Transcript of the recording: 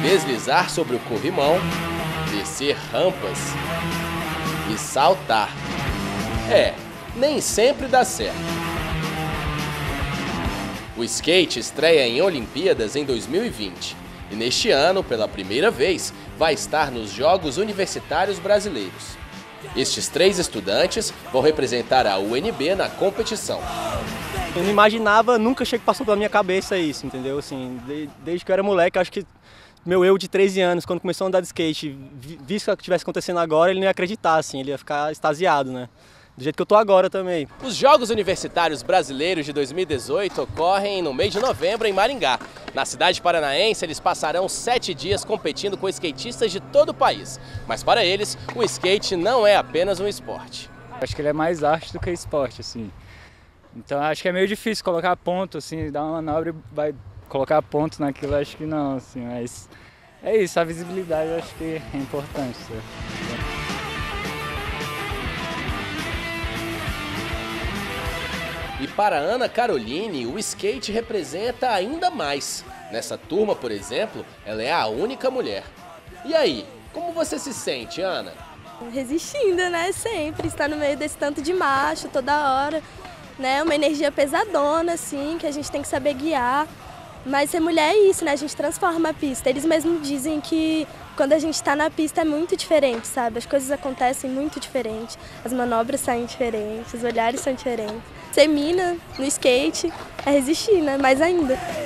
deslizar sobre o corrimão, descer rampas e saltar. Nem sempre dá certo. O skate estreia em Olimpíadas em 2020 e neste ano, pela primeira vez, vai estar nos Jogos Universitários Brasileiros. Estes 3 estudantes vão representar a UNB na competição. Eu não imaginava, nunca passou pela minha cabeça isso, entendeu? Assim, desde que eu era moleque, acho que meu eu de 13 anos, quando começou a andar de skate, visto o que estivesse acontecendo agora, ele não ia acreditar, assim, ele ia ficar extasiado, né? Do jeito que eu tô agora também. Os Jogos Universitários Brasileiros de 2018 ocorrem no mês de novembro em Maringá. Na cidade paranaense, eles passarão 7 dias competindo com skatistas de todo o país. Mas para eles, o skate não é apenas um esporte. Acho que ele é mais arte do que esporte, assim. Então acho que é meio difícil colocar ponto, assim, dar uma manobra e vai colocar ponto naquilo, acho que não, assim, mas é isso, a visibilidade eu acho que é importante. E para Ana Caroline, o skate representa ainda mais. Nessa turma, por exemplo, ela é a única mulher. E aí, como você se sente, Ana? Resistindo, né? Sempre, estar no meio desse tanto de macho toda hora, né? Uma energia pesadona, assim, que a gente tem que saber guiar. Mas ser mulher é isso, né? A gente transforma a pista. Eles mesmos dizem que quando a gente está na pista é muito diferente, sabe? As coisas acontecem muito diferente, as manobras saem diferentes, os olhares são diferentes. Ser mina no skate é resistir, né? Mais ainda.